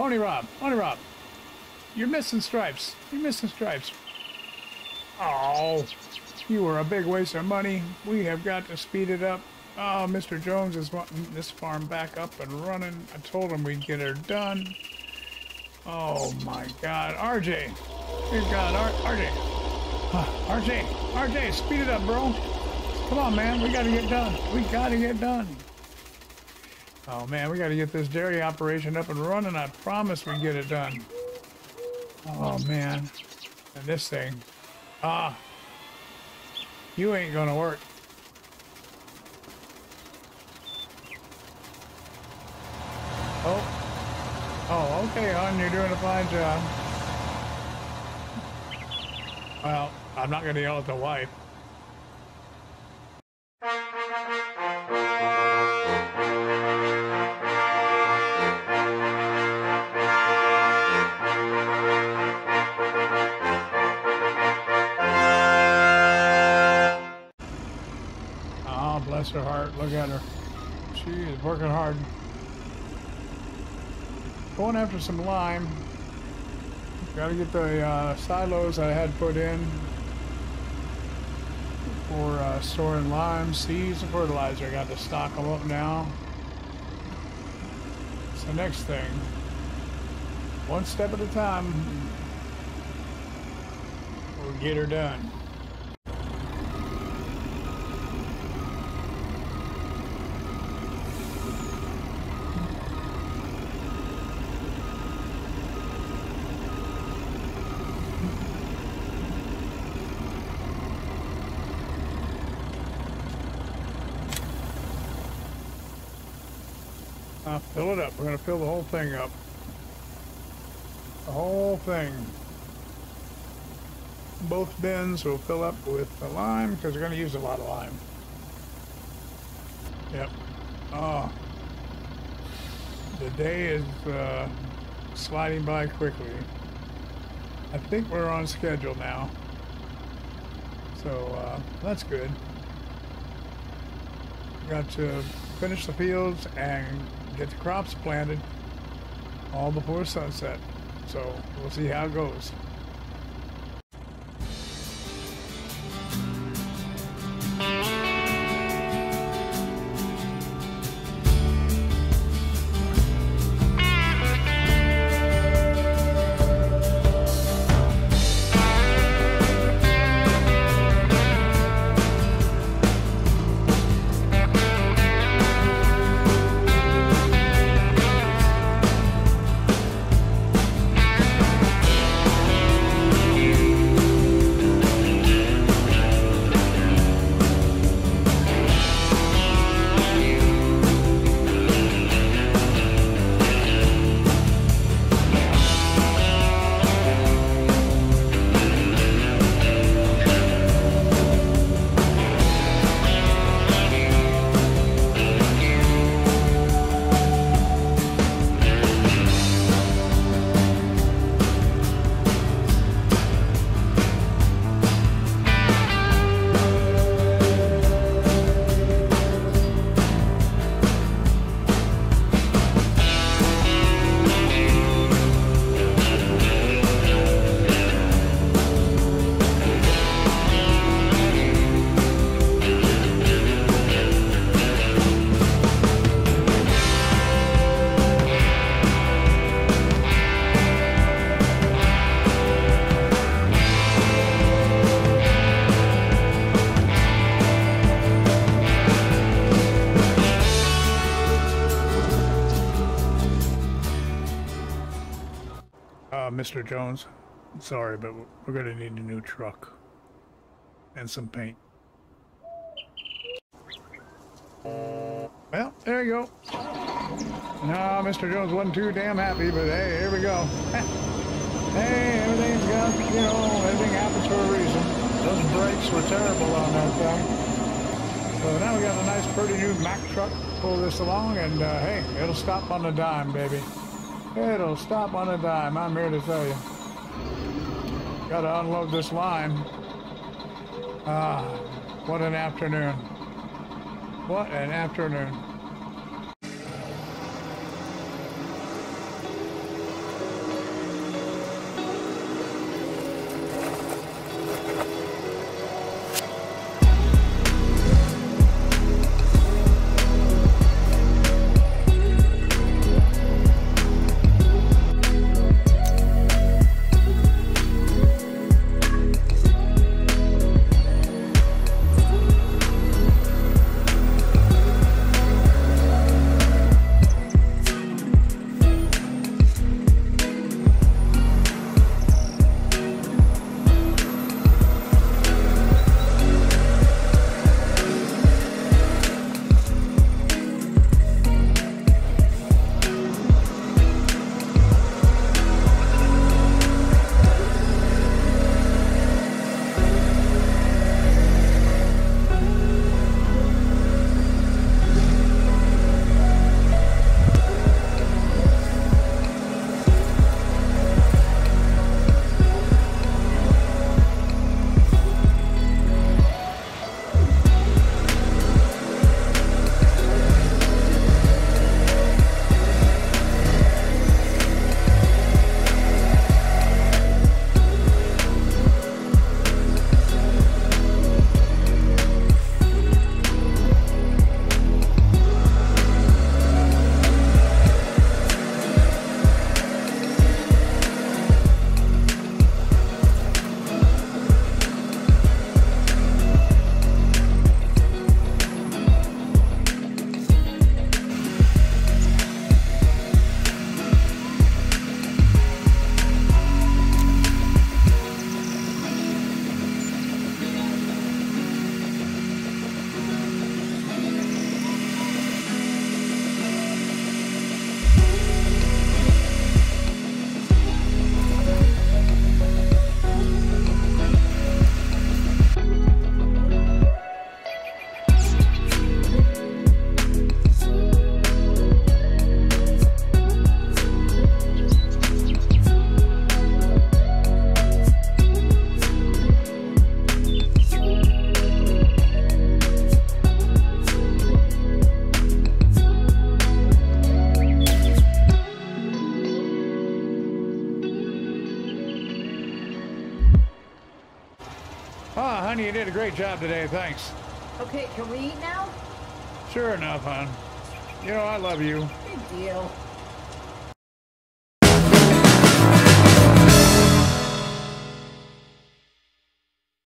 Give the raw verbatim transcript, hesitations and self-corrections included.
Pony Rob, Pony Rob. You're missing stripes. You're missing stripes. Oh, you were a big waste of money. We have got to speed it up. Oh, Mister Jones is wanting this farm back up and running. I told him we'd get her done. Oh my God, R J. Dear God, R RJ. Uh, R J, R J, speed it up, bro. Come on, man. We got to get done. We got to get done. Oh man, we got to get this dairy operation up and running. I promise we get it done. Oh man, and this thing. Ah, you ain't gonna work. Oh, oh, okay, hon, you're doing a fine job. Well, I'm not gonna yell at the wife. Oh, bless her heart. Look at her. She is working hard. Going after some lime. Got to get the uh, silos I had put in for uh, storing lime, seeds, and fertilizer. I got to stock them up now. It's the next thing. One step at a time. We'll get her done. Uh, fill it up. We're going to fill the whole thing up. The whole thing. Both bins will fill up with the lime because we're going to use a lot of lime. Yep. Oh. The day is uh, sliding by quickly. I think we're on schedule now. So uh, that's good. Got to finish the fields and get the crops planted all before sunset. So we'll see how it goes. Mister Jones, sorry, but we're going to need a new truck and some paint. Well, there you go. No, Mister Jones wasn't too damn happy, but hey, here we go. Hey, everything's got, you know, everything happens for a reason. Those brakes were terrible on that thing. So now we got a nice, pretty new Mack truck to pull this along, and uh, hey, it'll stop on a dime, baby. It'll stop on a dime, I'm here to tell you. Gotta unload this line. Ah, what an afternoon. What an afternoon. Oh, honey, you did a great job today. Thanks. Okay, can we eat now? Sure enough, hon. You know, I love you. Big deal.